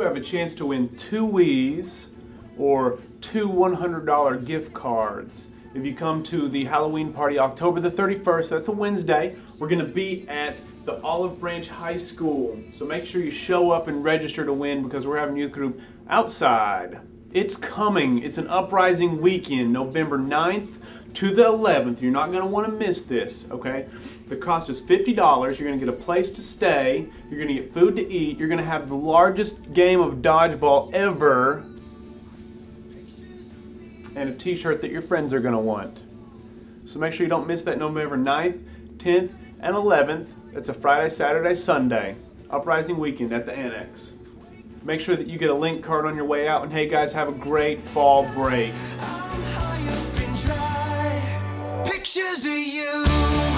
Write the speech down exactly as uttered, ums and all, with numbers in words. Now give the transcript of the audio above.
have a chance to win two Wii's or two one hundred dollar gift cards. If you come to the Halloween party October the thirty-first, that's a Wednesday, we're going to be at the Olive Branch High School. So make sure you show up and register to win because we're having youth group outside. It's coming. It's an uprising weekend, November ninth to the eleventh. You're not going to want to miss this, okay? The cost is fifty dollars. You're going to get a place to stay. You're going to get food to eat. You're going to have the largest game of dodgeball ever. And a t-shirt that your friends are going to want. So make sure you don't miss that November ninth, tenth, and eleventh. It's a Friday, Saturday, Sunday. Uprising weekend at the Annex. Make sure that you get a link card on your way out. And hey guys, have a great fall break. Pictures of you.